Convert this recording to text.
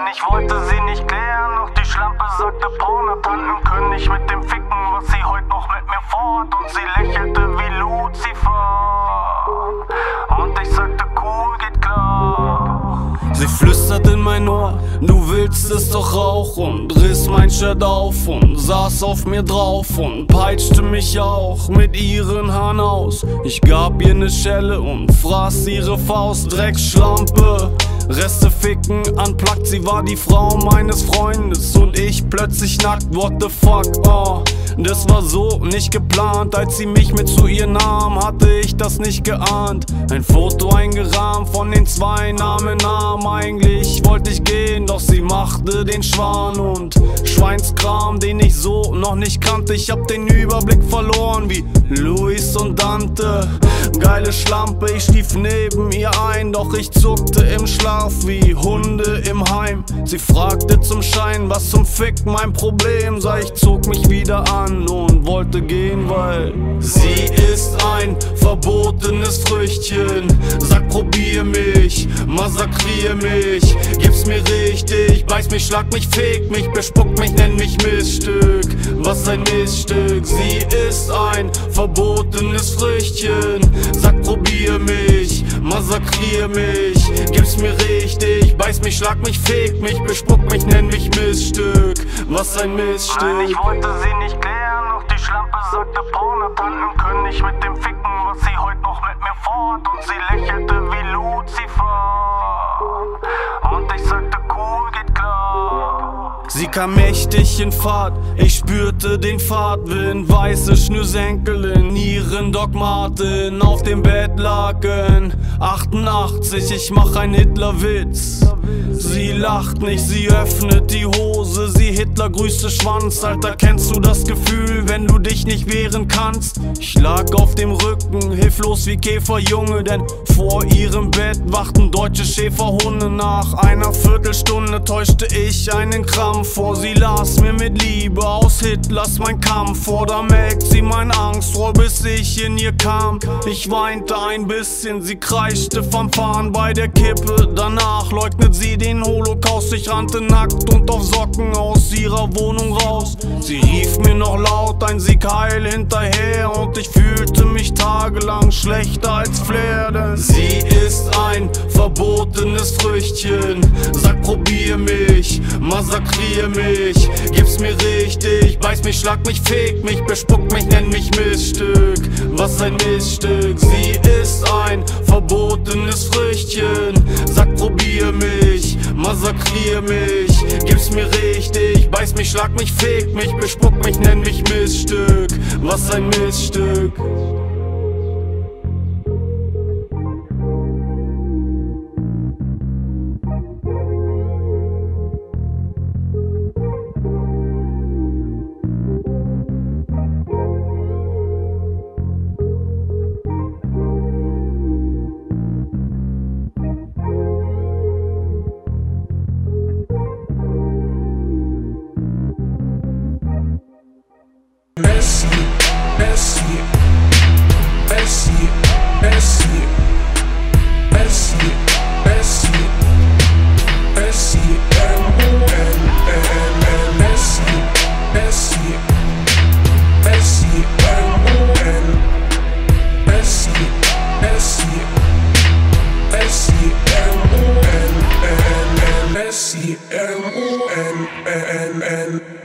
Ich wollte sie nicht klären, doch die Schlampe sagte Pornotanten können nicht mit dem ficken, was sie heute noch mit mir vorhat. Und sie lächelte wie Lucifer. Und ich sagte cool, geht klar. Sie flüstert in mein Ohr, du willst es doch auch, und riss mein Shirt auf und saß auf mir drauf und peitschte mich auch mit ihren Haaren aus. Ich gab ihr ne Schelle und fraß ihre Faust, Drecksschlampe. Reste ficken, unplugged, sie war die Frau meines Freundes und ich plötzlich nackt, what the fuck, oh. Das war so nicht geplant, als sie mich mit zu ihr nahm, hatte ich das nicht geahnt. Ein Foto eingerahmt von den zwei Namen in Arm. Eigentlich wollte ich gehen, doch sie machte den Schwan und Schweinskram, den ich so noch nicht kannte. Ich hab den Überblick verloren wie Luis und Dante. Geile Schlampe, ich schlief neben ihr ein, doch ich zuckte im Schlaf wie Hunde im Heim. Sie fragte zum Schein, was zum Fick mein Problem sei. Ich zog mich wieder an und wollte gehen, weil sie ist ein verbotenes Früchtchen. Sag, probier mich, massakrier mich, gib's mir richtig, beiß mich, schlag mich, feg mich, bespuck mich, nenn mich Missstück. Was ein Missstück, sie ist ein verbotenes Früchtchen. Sag, probier mich, massakrier mich, gib's mir richtig, beiß mich, schlag mich, feg mich, bespuck mich, nenn mich Missstück. Was ein Missstück. Nein, ich wollte sie nicht klären, doch die Schlampe sagte Pornotanten können nicht mit dem ficken, was sie heute noch mit mir vorhat. Und sie lächelte wie Lucifer. Und ich sagte cool, geht klar. Sie kam mächtig in Fahrt, ich spürte den Fahrtwind. Weiße Schnürsenkel in ihren Doc Marten, auf dem Bettlaken 88, ich mach ein Hitlerwitz. Sie lacht nicht, sie öffnet die Hose, sie Hitler grüßte Schwanz. Alter, kennst du das Gefühl, wenn du dich nicht wehren kannst? Ich lag auf dem Rücken, hilflos wie Käferjunge, denn vor ihrem Bett wachten deutsche Schäferhunde. Nach einer Viertelstunde täuschte ich einen Krampf vor. Sie las mir mit Liebe aus Hitlers Mein Kampf vor. Da melkt sie mein Angstrohr, bis ich in ihr kam. Ich weinte ein bisschen, sie kreischte vom Fahren bei der Kippe. Danach leugnet sie den Holocaust. Ich rannte nackt und auf Socken aus ihrer Wohnung raus. Sie rief mir noch laut ein Sieg heil hinterher und ich fühlte mich tagelang schlechter als Flair, denn sie ist ein verbotenes Früchtchen. Sag, probier mich, massakrier mich, gib's mir richtig, beiß mich, schlag mich, feg mich, bespuck mich, nenn mich Missstück. Was ein Missstück, sie ist ein verbotenes Früchtchen. Sag, probier mich, massakrier mich, gib's mir richtig, beiß mich, schlag mich, feg mich, bespuck mich, nenn mich Missstück. Was ein Missstück. S-E-M-O-N